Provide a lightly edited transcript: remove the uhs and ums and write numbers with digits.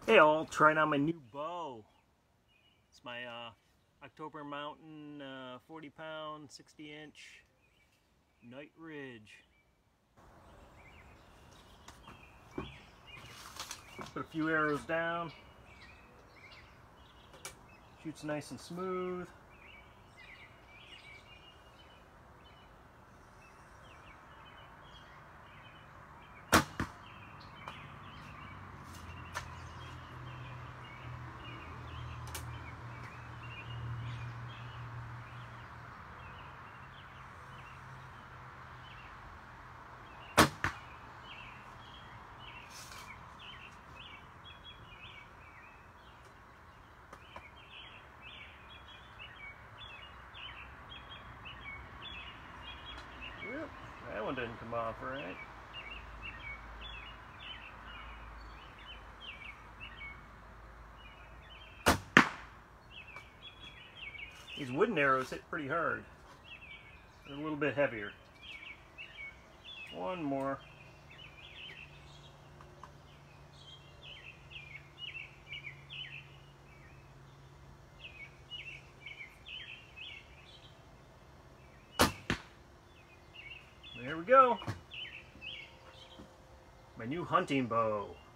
Hey all, trying out my new bow. It's my October Mountain 40 pound, 60 inch Night Ridge. Put a few arrows down. Shoots nice and smooth. Yep, that one didn't come off right. These wooden arrows hit pretty hard. They're a little bit heavier. One more. There we go. My new hunting bow.